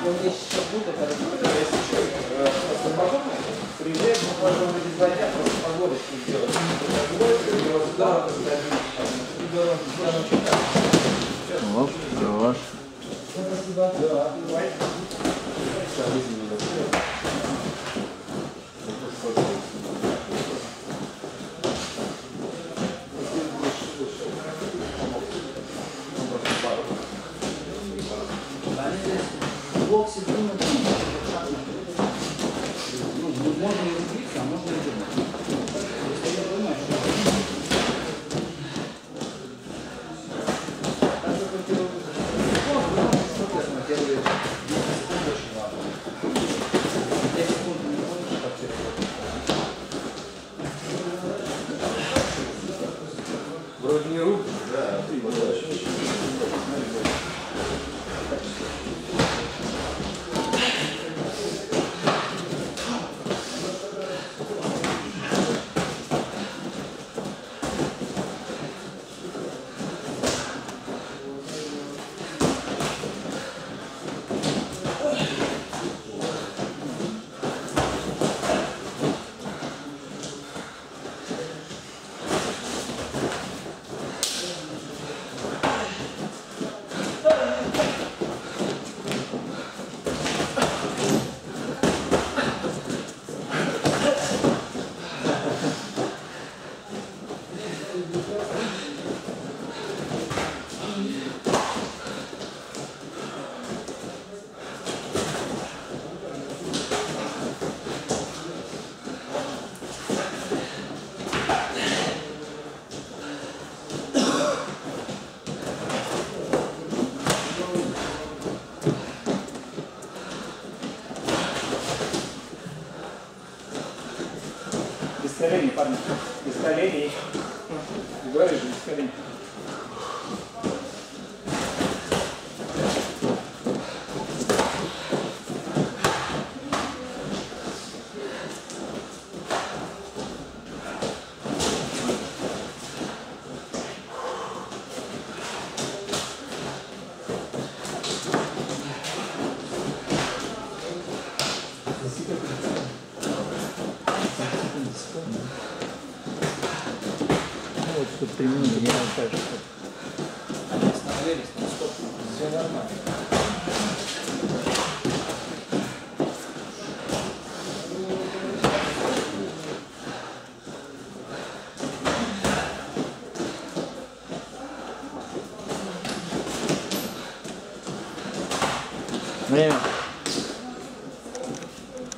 Он здесь сейчас будет, это если что, освобожденный, приезжает, мы можем выйти за дня, просто погодочку сделать. Да, оп, хорош. спасибо. Да, боксе можно разбиться, а можно и думать. Если я думаю, что так же корректируется. Соответственно, первые 10 секунд очень важно. 10 секунд не ходишь, как ты работаешь. Вроде не руки, да, а ты подальше. Без коленей, парни. Без коленей. Говоришь же, без коленей. Вот тут 3 минуты не болтаешь. Они остановились, но стоп, все нормально. Время.